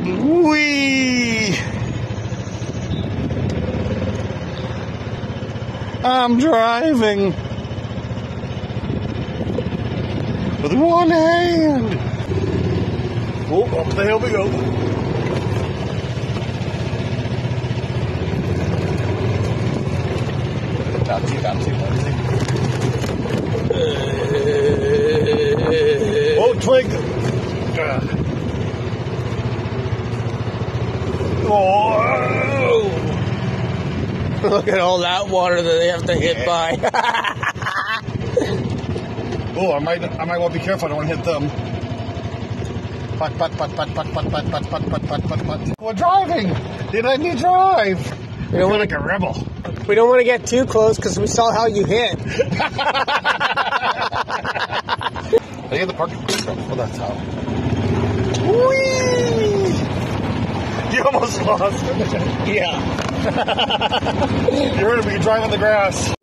Whee! I'm driving with one hand. Oh, up the hill we go. Bouncy. Oh, twig. Oh. Look at all that water that they have to hit by. Oh, I might want to be careful. I don't want to hit them. Putt. We're driving. They let me drive. We don't want like a rebel. We don't want to get too close because we saw how you hit. I get the parking truck. Well, that's how. Whee! You almost lost it. Yeah. You heard him. You can drive on the grass.